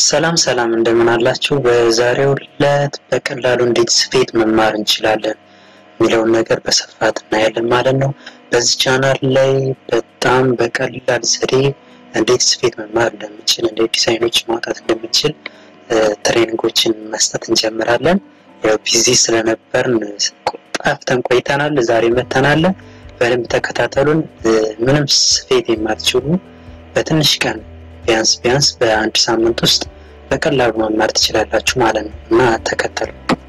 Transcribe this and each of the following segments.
ሰላም ሰላም እንደምን አላችሁ በዛሬው ዕለት በቀላሉ እንዴት ስፌት መማር እንችላለን የሚለውን ነገር በስፋት እናያለን ማለት ነው። በዚህ ቻናል ላይ በጣም በቀላል ዘዴ እንዴት ስፌት መማር እንደምንችል እንዴት ዲዛይኖች ማውጣት እንደምንችል ትሬኒንጎችን መስጠት እንጀምራለን። ያው ቢዚ ስለነበርን ጠፍተን ቆይተናል። ዛሬ መተናል። በደንብ ተከታተሉን። ምንም ስፌት የማትችሉ በትንሽ ቀን ቢያንስ በአንድ ሳምንት ውስጥ በቀላሉ መማር ትችላላችሁ ማለት ነው እና ተከተሉ።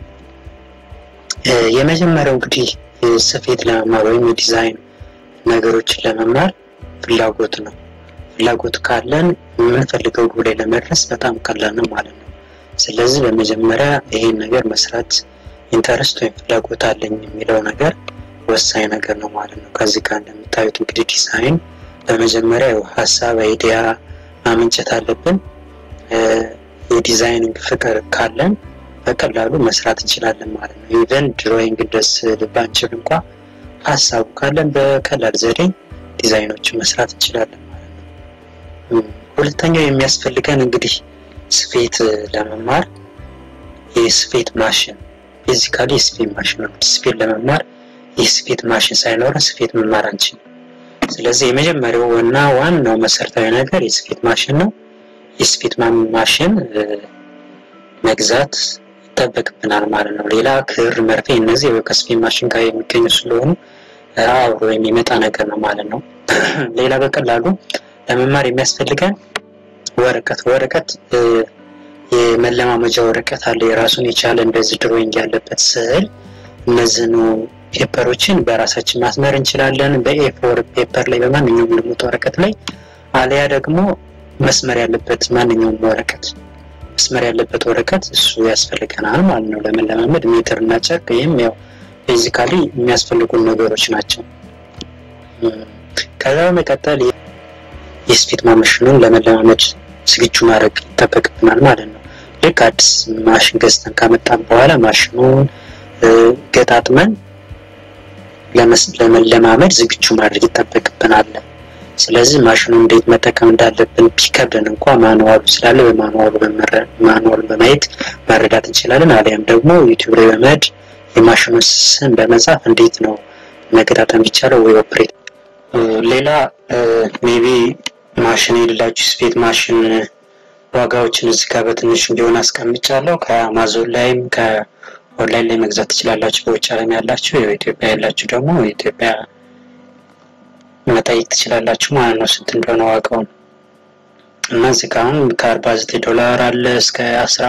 የመጀመሪያው እንግዲህ ስፌት ለመማር ወይም ዲዛይን ነገሮችን ለመማር ፍላጎት ነው። ፍላጎት ካለን የምንፈልገው ጎል ላይ ለመድረስ በጣም ቀላል ነው ማለት ነው። ስለዚህ በመጀመሪያ ይሄን ነገር መስራት ኢንተረስት ወይም ፍላጎት አለኝ የሚለው ነገር ወሳኝ ነገር ነው ማለት ነው። ከዚህ ጋር እንደምታዩት እንግዲህ ዲዛይን በመጀመሪያ ሐሳብ አይዲያ ማመንጨት አለብን። የዲዛይኒንግ ፍቅር ካለን በቀላሉ መስራት እንችላለን ማለት ነው። ኢቨን ድሮይንግ ደስ ልባንችል እንኳን ሐሳቡ ካለን በቀላል ዘዴ ዲዛይኖችን መስራት እንችላለን ማለት ነው። ሁለተኛው የሚያስፈልገን እንግዲህ ስፌት ለመማር የስፌት ማሽን ቤዚካሊ የስፌት ማሽን ነው። ስፌት ለመማር የስፌት ማሽን ሳይኖር ስፌት መማር አንችልም። ስለዚህ የመጀመሪያው እና ዋናው መሰረታዊ ነገር የስፌት ማሽን ነው። የስፌት ማሽን መግዛት ይጠበቅብናል ማለት ነው። ሌላ ክር መርፌ እነዚህ ከስፌት ማሽን ጋር የሚገኙ ስለሆኑ አብሮ የሚመጣ ነገር ነው ማለት ነው። ሌላ በቀላሉ ለመማር የሚያስፈልገን ወረቀት የመለማመጃ ወረቀት አለ የራሱን የቻለ እንደዚህ ድሮይንግ ያለበት ስዕል እነዚህን ፔፐሮችን በራሳችን ማስመር እንችላለን። በኤ4 ፔፐር ላይ በማንኛውም ልሙጥ ወረቀት ላይ አለያ ደግሞ መስመር ያለበት ማንኛውም ወረቀት መስመር ያለበት ወረቀት እሱ ያስፈልገናል ማለት ነው። ለመለማመድ ሜትር እና ጨርቅ ይሄም ያው ቤዚካሊ የሚያስፈልጉ ነገሮች ናቸው። ከዛ በመቀጠል የስፌት ማሽኑን ለመለማመድ ዝግጁ ማድረግ ይጠበቅብናል ማለት ነው። ልክ አዲስ ማሽን ገዝተን ካመጣን በኋላ ማሽኑን ገጣጥመን ለመለማመድ ዝግጁ ማድረግ ይጠበቅብናል። ስለዚህ ማሽኑን እንዴት መጠቀም እንዳለብን ቢከብደን እንኳን ማኑዋሉ ስላለ በማኑዋሉ በማየት መረዳት እንችላለን። አሊያም ደግሞ ዩቲዩብ ላይ በመሄድ የማሽኑን ስም በመጻፍ እንዴት ነው መገጣጠም ይቻላል ወይ ኦፕሬት። ሌላ ሜቢ ማሽን የሌላችሁ ስፌት ማሽን ዋጋዎችን እዚህ ጋር በትንሹ እንዲሆን አስቀምጫለሁ። ከአማዞን ላይም ከኦንላይን ላይ መግዛት ትችላላችሁ። በውጭ ዓለም ያላችሁ የኢትዮጵያ ያላችሁ ደግሞ የኢትዮጵያ መጠየቅ ትችላላችሁ ማለት ነው ስንት እንደሆነ ዋጋው። እና እዚህ ጋር ከ$49 አለ እስከ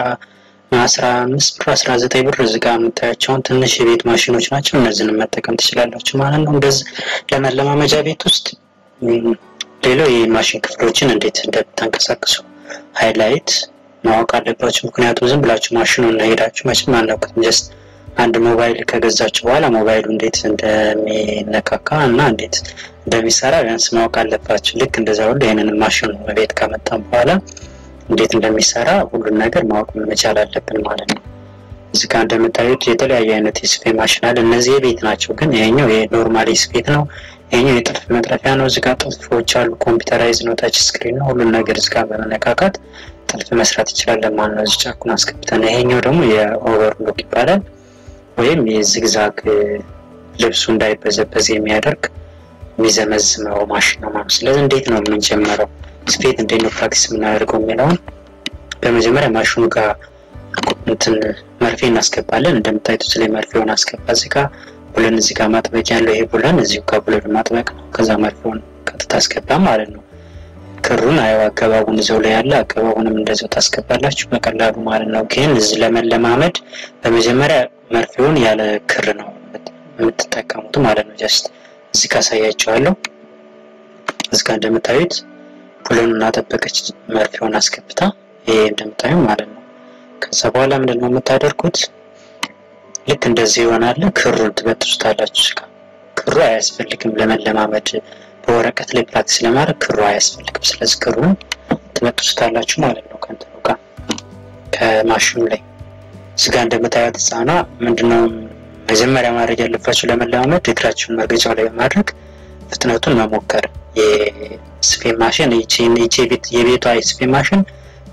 15 ብር 19 ብር እዚህ ጋር የምታያቸው ትንሽ የቤት ማሽኖች ናቸው። እነዚህን መጠቀም ትችላላችሁ ማለት ነው እንደዚህ ለመለማመጃ ቤት ውስጥ። ሌላው የማሽን ክፍሎችን እንዴት እንደምታንቀሳቅሱ ሃይላይት ማወቅ አለባችሁ። ምክንያቱም ዝም ብላችሁ ማሽኑን ሄዳችሁ መቼም አናውቁትም። ጀስት አንድ ሞባይል ከገዛችሁ በኋላ ሞባይሉ እንዴት እንደሚነካካ እና እንዴት እንደሚሰራ ቢያንስ ማወቅ አለባችሁ። ልክ እንደዛው ሁሉ ይሄንን ማሽን ቤት ከመጣን በኋላ እንዴት እንደሚሰራ ሁሉን ነገር ማወቅ መቻል አለብን ማለት ነው። እዚህ ጋር እንደምታዩት የተለያየ አይነት የስፌት ማሽን አለ። እነዚህ የቤት ናቸው፣ ግን ይሄኛው የኖርማል ስፌት ነው። ይሄኛው የጥልፍ መጥለፊያ ነው። እዚህ ጋር ጥልፎች አሉ። ኮምፒውተራይዝ ነው፣ ታች ስክሪን ነው። ሁሉን ነገር እዚህ ጋር በመነካካት ጥልፍ መስራት ይችላል ማለት ነው። እዚህ ጫኩን አስገብተን ይሄኛው ደግሞ የኦቨርሎክ ይባላል ወይም የዚግዛግ ልብሱ እንዳይበዘበዝ የሚያደርግ የሚዘመዝመው ማሽን ነው ማለት ነው። ስለዚህ እንዴት ነው የምንጀምረው ስፌት እንዴት ነው ፕራክቲስ የምናደርገው የሚለውን በመጀመሪያ ማሽኑ ጋር መርፌ እናስገባለን። እንደምታዩት ስለዚህ መርፌውን አስገባ። እዚህ ጋር ቡለን እዚህ ጋር ማጥበቅ ያለው ይሄ ቡለን እዚሁ ጋር ቡለን ማጥበቅ ነው። ከዛ መርፌውን ቀጥታ አስገባ ማለት ነው። ክሩን አገባቡን እዛው ላይ ያለ አገባቡንም እንደዛው ታስገባላችሁ በቀላሉ ማለት ነው። ግን እዚህ ለመለማመድ በመጀመሪያ መርፌውን ያለ ክር ነው የምትጠቀሙት ማለት ነው። ጀስት እዚህ ጋር አሳያችኋለሁ። እዚህ ጋር እንደምታዩት ቡለኑን አጠበቀች መርፌውን አስገብታ ይሄ እንደምታዩ ማለት ነው። ከዛ በኋላ ምንድነው የምታደርጉት? ልክ እንደዚህ ይሆናል። ክሩን ትበጥሱታላችሁ። እዚህ ጋር ክሩ አያስፈልግም ለመለማመድ በወረቀት ላይ ፕራክቲስ ለማድረግ ክሩ አያስፈልግም። ስለዚህ ክሩን ትበጥሱታላችሁ ማለት ነው ከእንትኑ ጋር ከማሽኑ ላይ። እዚህ ጋር እንደምታዩት ህፃኗ ምንድነው መጀመሪያ ማድረግ ያለባችሁ ለመለማመድ እግራችሁን መርገጫው ላይ በማድረግ ፍጥነቱን መሞከር። የስፌት ማሽን የቤቷ የስፌት ማሽን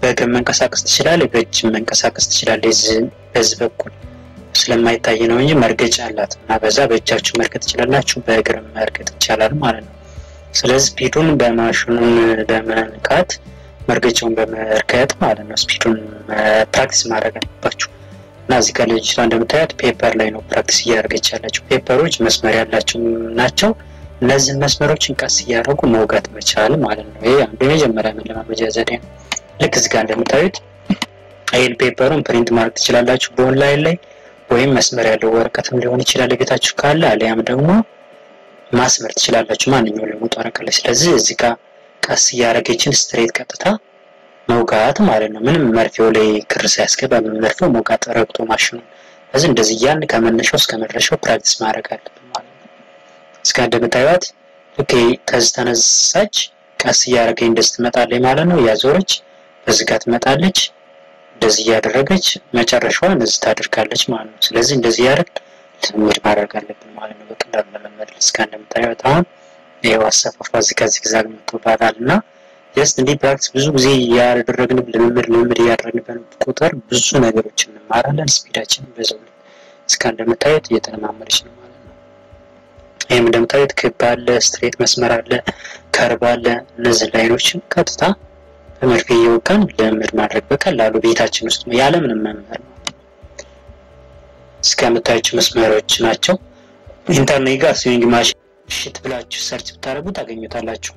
በእግር መንቀሳቀስ ትችላለህ በእጅ መንቀሳቀስ ትችላለህ በዚህ በኩል ስለማይታይ ነው እንጂ መርገጫ አላት እና በዛ በእጃችሁ መርገጥ ትችላላችሁ በእግር መርገጥ ይቻላል ማለት ነው ስለዚህ ስፒዱን በማሽኑን በመንካት መርገጫውን በመርገጥ ማለት ነው ስፒዱን ፕራክቲስ ማድረግ አለባችሁ እና እዚህ ጋር ልጅቷ እንደምታዩት ፔፐር ላይ ነው ፕራክቲስ እያደረገች ያለችው ፔፐሮች መስመር ያላቸው ናቸው እነዚህ መስመሮችን ቀስ እያደረጉ መውጋት መቻል ማለት ነው ይሄ አንዱ የመጀመሪያ መለማመጃ ዘዴ ነው ልክ እዚህ ጋር እንደምታዩት ይሄን ፔፐሩን ፕሪንት ማድረግ ትችላላችሁ በኦንላይን ላይ ወይም መስመር ያለው ወረቀትም ሊሆን ይችላል ለቤታችሁ ካለ አሊያም ደግሞ ማስመር ትችላላችሁ ማንኛውም ለሞት ወረቀት ላይ ስለዚህ እዚህ ጋር ቀስ ያረጋችን ስትሬት ቀጥታ መውጋት ማለት ነው ምንም መርፌው ላይ ክር ሳያስገባ መርፌው መውጋት ረግጦ ማሽኑ ስለዚህ እንደዚህ ያን ከመነሻው እስከ መድረሻው ፕራክቲስ ማድረግ አለብን ማለት ነው እስከ እንደምታዩት ኦኬ ተነሳች ቀስ ያረጋኝ እንደስትመጣለች ማለት ነው ያዞረች በዚህ ጋር ትመጣለች እንደዚህ ያደረገች መጨረሻዋን እዚህ ታደርጋለች ማለት ነው ስለዚህ እንደዚህ ያረግ ልምድ ማድረግ አለብን ማለት ነው በቀላሉ ለመመድ እስከ እንደምታዩት አሁን ይሄው አሰፋፋ እዚህ ጋር ዚግዛግ መጥቶባታልና ጀስት እንዲህ ፕራክቲስ ብዙ ጊዜ ያደረግን ልምምድ ያደረግን ቁጥር ብዙ ነገሮችን እንማራለን ስፒዳችን በዛው እስከ እንደምታዩት እየተለማመደች ነው ማለት ነው ይሄም እንደምታዩት ክብ አለ ስትሬት መስመር አለ ከርብ አለ እነዚህ ላይኖችን ቀጥታ በመርፌ ይወቃን ልምምድ ማድረግ በቀላሉ ቤታችን ውስጥ ያለ ምንም መመር እስከምታዩት መስመሮች ናቸው ኢንተርኔት ጋር ስዊንግ ማሽን ሽት ብላችሁ ሰርች ብታረጉ ታገኙታላችሁ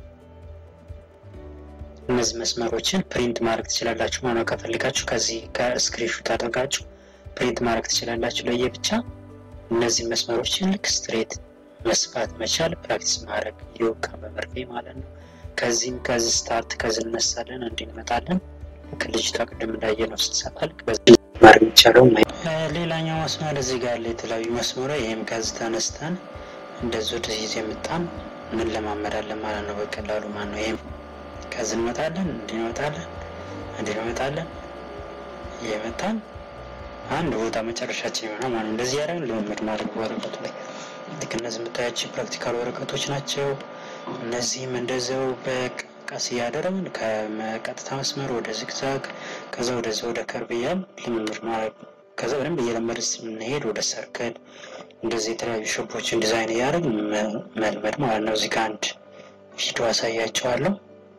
እነዚህ መስመሮችን ፕሪንት ማድረግ ትችላላችሁ ማለት ነው ከፈልጋችሁ ከዚህ ከስክሪንሾት አድርጋችሁ ፕሪንት ማድረግ ትችላላችሁ ለየብቻ እነዚህ መስመሮችን ልክ ስትሬት መስፋት መቻል ፕራክቲስ ማድረግ ይወቃ በመርፌ ማለት ነው ከዚህ ስታርት ከዚህ እንነሳለን እንድንመጣለን ከልጅቷ ቀደም እንዳየነው ስትሰፋል በዚህ ማድረግ ይቻላል ሌላኛው መስመር እዚህ ጋር የተለያዩ መስመሮች ይሄም ከዚህ ተነስተን እንደዚህ ወደዚህ የመጣን ምን ለማመዳለን ማለት ነው በቀላሉ ማለት ነው ይሄም ከዚህ እንመጣለን እንድንመጣለን የመጣን አንድ ቦታ መጨረሻችን ይሆናል ማለት እንደዚህ ያደረግን ልምምድ ማድረግ ወረቀቱ ላይ ልክ እነዚህ የምታያቸው ፕራክቲካል ወረቀቶች ናቸው እነዚህም እንደዛው በቀስ ያደረግን ከቀጥታ መስመር ወደ ዚግዛግ ከዛ ወደ ከርብ ያል ልምምድ ማድረግ ከዛ በደንብ እየለመድን ስንሄድ ወደ ሰርክል እንደዚህ የተለያዩ ሼፖችን ዲዛይን ያደረግን መልመድ ማለት ነው እዚህ ጋር አንድ ቪዲዮ አሳያችኋለሁ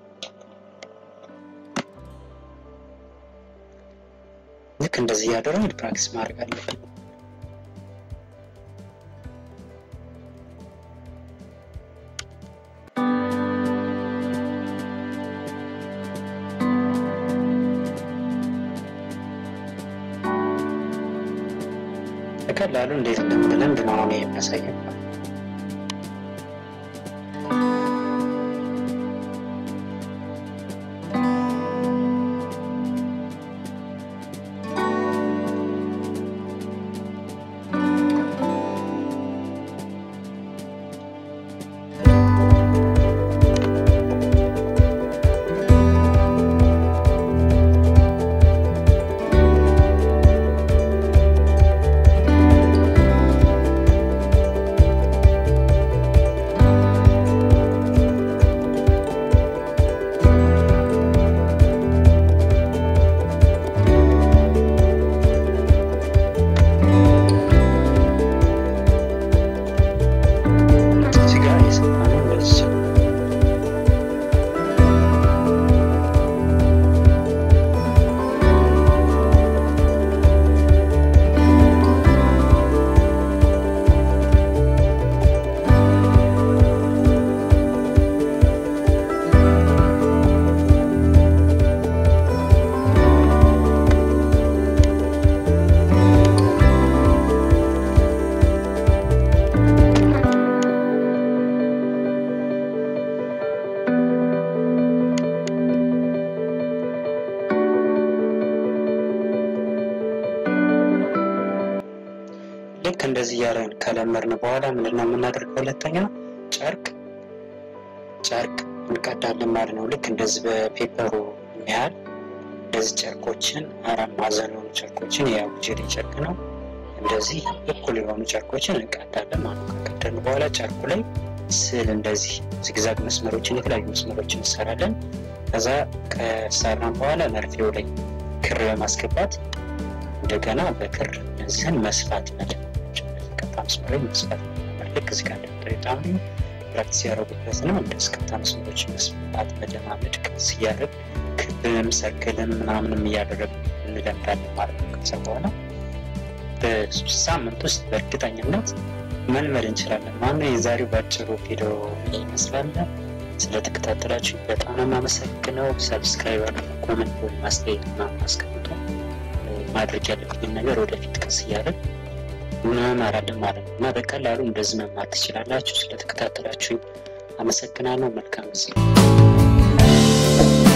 ልክ እንደዚህ ያደረግን ፕራክቲስ ማድረግ አለብን በቀላሉ እንዴት እንደምንለምድ ነው አሁን የሚያሳየው ልክ እንደዚህ ያረን ከለመርን በኋላ ምንድነው የምናደርገው ሁለተኛ ጨርቅ እንቀዳለን ማለት ነው ልክ እንደዚህ በፔፐሩ የሚያል እንደዚህ ጨርቆችን አራት ማዕዘን የሆኑ ጨርቆችን ያው ጄሪ ጨርቅ ነው እንደዚህ እኩል የሆኑ ጨርቆችን እንቀዳለን ማለት ነው ከቀደን በኋላ ጨርቁ ላይ ስል እንደዚህ ዚግዛግ መስመሮችን የተለያዩ መስመሮችን እንሰራለን ከዛ ከሰራን በኋላ መርፌው ላይ ክር በማስገባት እንደገና በክር እዚህን መስፋት ማለት ነው። እስከ 5 ብር መስፋት ማለት ከዚህ ጋር እንደምታዩት ፕራክቲስ ያደረጉበት ነው። እንደዚህ ከ 5 ብሮች መስፋት መደማመድ ከዚህ ያደረግ ክብም ሰርክልም ምናምንም እያደረግን እንለምዳለን ማለት ነው። ከዛ በኋላ በሳምንት ውስጥ በእርግጠኝነት መልመድ እንችላለን። ማነው የዛሬው ባጭሩ ቪዲዮ ይመስላል። ስለተከታተላችሁ በጣም አመሰግናለሁ። ሰብስክራይብ አድርጉ፣ ኮሜንት ማስተያየት ማስቀምጡ። ማድረግ ያለብን ነገር ወደፊት ቀስ እያለን እንማራለን ማለት ነው። እና በቀላሉ እንደዚህ መማር ትችላላችሁ። ስለተከታተላችሁ አመሰግናለሁ። መልካም ጊዜ